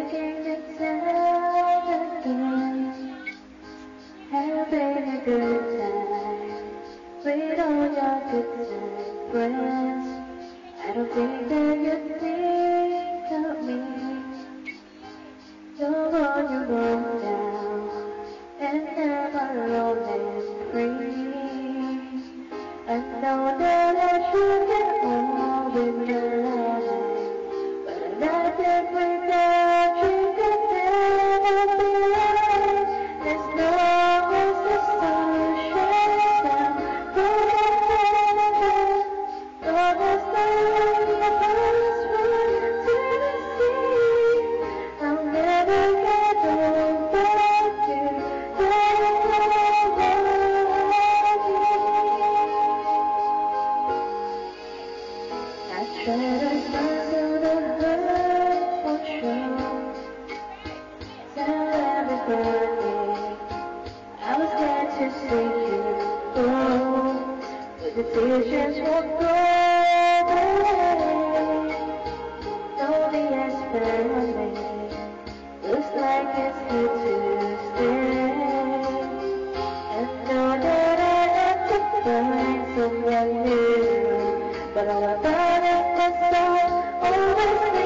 making it sound again. Having a good time with all your good time friends. I don't think that you think of me. Don't want you go down and never alone and free. I know that I should get on with your life, but I like it without you could never be right. As long as the sun shines down from the heaven, long as the rivers run to the sea, I'll never get over you. I try to smile to the hurt won't show. Tell everybody I was glad to see you go, but the tears just won't go away. Don't be desperate, looks like it's here to stay. And know that I have to find someone new, but all about it was always